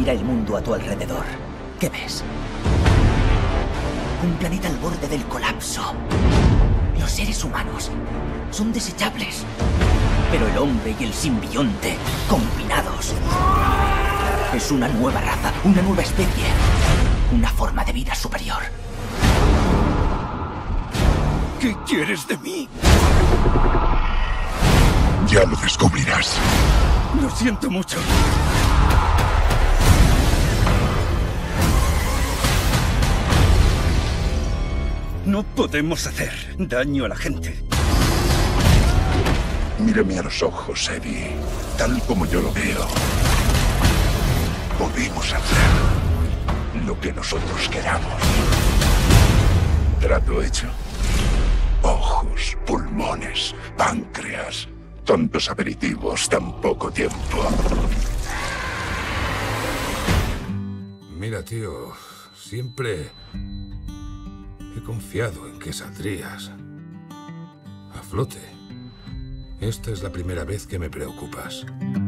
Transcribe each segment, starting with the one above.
Mira el mundo a tu alrededor. ¿Qué ves? Un planeta al borde del colapso. Los seres humanos son desechables. Pero el hombre y el simbionte, combinados, es una nueva raza, una nueva especie. Una forma de vida superior. ¿Qué quieres de mí? Ya lo descubrirás. Lo siento mucho. No podemos hacer daño a la gente. Mírame a los ojos, Eddie. Tal como yo lo veo. Podemos hacer lo que nosotros queramos. ¿Trato hecho? Ojos, pulmones, páncreas. Tontos aperitivos, tan poco tiempo. Mira, tío, siempre he confiado en que saldrías a flote. Esta es la primera vez que me preocupas.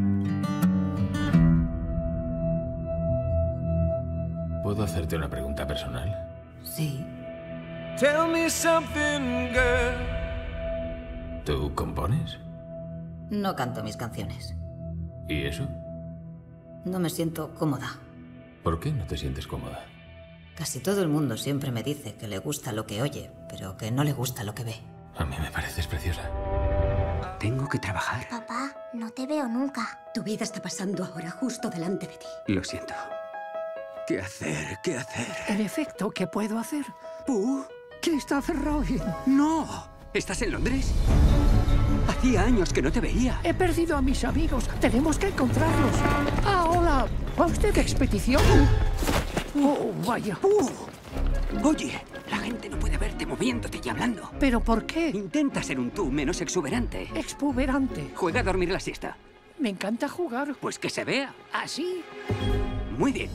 ¿Puedo hacerte una pregunta personal? Sí. Tell me something, girl. ¿Tú compones? No canto mis canciones. ¿Y eso? No me siento cómoda. ¿Por qué no te sientes cómoda? Casi todo el mundo siempre me dice que le gusta lo que oye, pero que no le gusta lo que ve. A mí me pareces preciosa. Tengo que trabajar. Papá, no te veo nunca. Tu vida está pasando ahora justo delante de ti. Lo siento. ¿Qué hacer? ¿Qué hacer? En efecto, ¿qué puedo hacer? ¿Pooh? Christopher Robin. ¡No! ¿Estás en Londres? Hacía años que no te veía. He perdido a mis amigos. Tenemos que encontrarlos. Ah, hola. ¿Va usted de expedición? Oh, vaya. Oye, la gente no puede verte moviéndote y hablando. ¿Pero por qué? Intenta ser un tú menos exuberante. Exuberante. Juega a dormir la siesta. Me encanta jugar. Pues que se vea. ¿Así? Muy bien.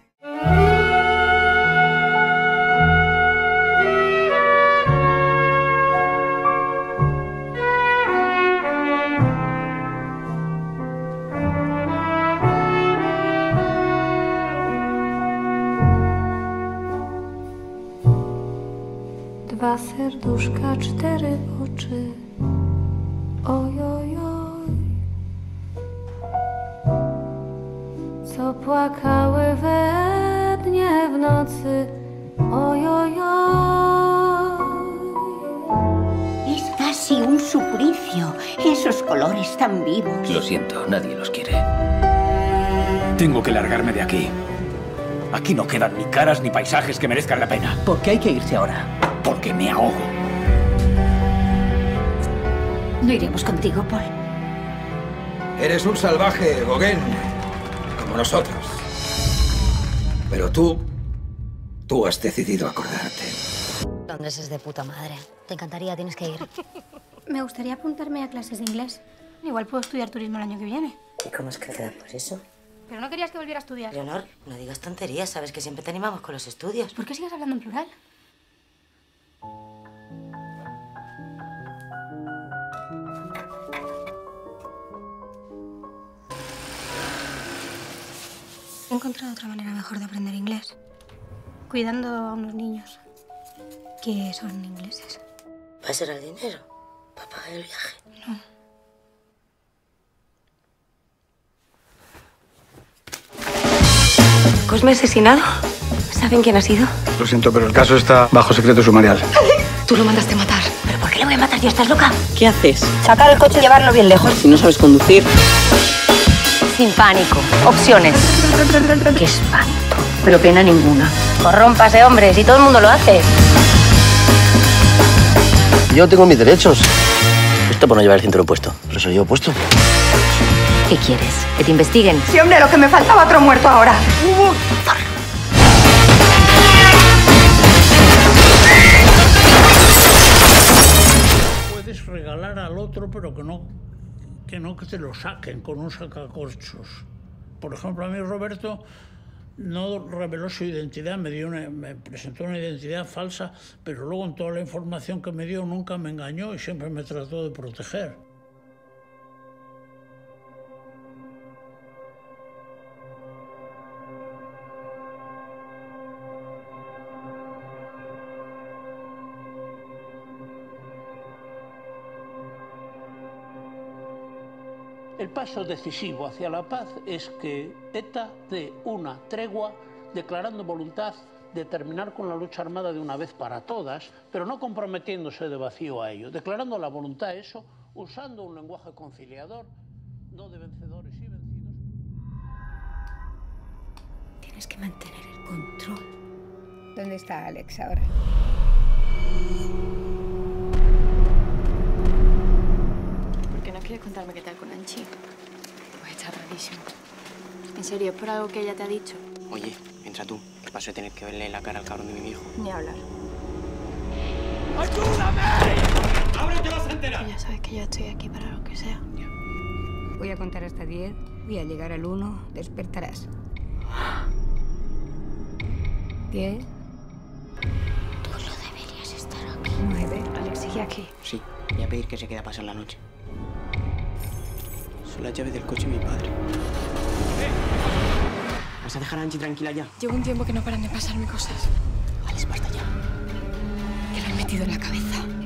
Dwa serduszka, 4 oczy. Oj, oj, oj. Co płakały we dnie w nocy. Oj, oj, oj. Es casi un suplicio. Esos colores tan vivos. Lo siento, nadie los quiere. Tengo que largarme de aquí. Aquí no quedan ni caras ni paisajes que merezcan la pena. ¿Por qué hay que irse ahora? Porque me ahogo. No iremos contigo, Paul. Eres un salvaje, Gauguin, como nosotros. Pero tú has decidido acordarte. Londres es de puta madre. Te encantaría, tienes que ir. Me gustaría apuntarme a clases de inglés. Igual puedo estudiar turismo el año que viene. ¿Y cómo es que te da por eso? Pero no querías que volviera a estudiar. Leonor, no digas tonterías. Sabes que siempre te animamos con los estudios. ¿Por qué sigues hablando en plural? He encontrado otra manera mejor de aprender inglés. Cuidando a unos niños que son ingleses. ¿Va a ser el dinero? ¿Para pagar el viaje? No. ¿Cosme asesinado? ¿Saben quién ha sido? Lo siento, pero el caso está bajo secreto sumarial. Tú lo mandaste matar. ¿Pero por qué le voy a matar yo? ¿Estás loca? ¿Qué haces? Sacar el coche y llevarlo bien lejos. Si no sabes conducir. Sin pánico. Opciones. Qué espanto. Pero pena ninguna. Corrómpase, hombre, si todo el mundo lo hace. Yo tengo mis derechos. Esto por no llevar el cinturón puesto. Pero se lo llevo puesto. ¿Qué quieres? ¿Que te investiguen? Sí, hombre, lo que me faltaba otro muerto ahora. Puedes regalar al otro, pero que te lo saquen con un sacacorchos. Por ejemplo, a mí Roberto no reveló su identidad, me presentó una identidad falsa, pero luego en toda la información que me dio nunca me engañó y siempre me trató de proteger. El paso decisivo hacia la paz es que ETA dé una tregua declarando voluntad de terminar con la lucha armada de una vez para todas, pero no comprometiéndose de vacío a ello, declarando la voluntad a eso, usando un lenguaje conciliador, no de vencedores y vencidos. Tienes que mantener el control. ¿Dónde está Alex ahora? ¿Por qué no quieres contarme qué tal con Anchi? Pues está rarísimo. ¿En serio? ¿Es por algo que ella te ha dicho? Oye, entra tú. Paso de tener que verle la cara al cabrón de mi hijo. Ni hablar. ¡Ayúdame! ¡Ahora te vas a enterar! Ya sabes que yo estoy aquí para lo que sea. Voy a contar hasta 10 y al llegar al 1 despertarás. 10. Tú no deberías estar aquí. 9. Alex sigue aquí. Sí, voy a pedir que se quede a pasar la noche. Son las llaves del coche de mi padre. ¿Vas a dejar a Anchi tranquila ya? Llevo un tiempo que no paran de pasarme cosas. Alex, basta ya. Que lo he metido en la cabeza.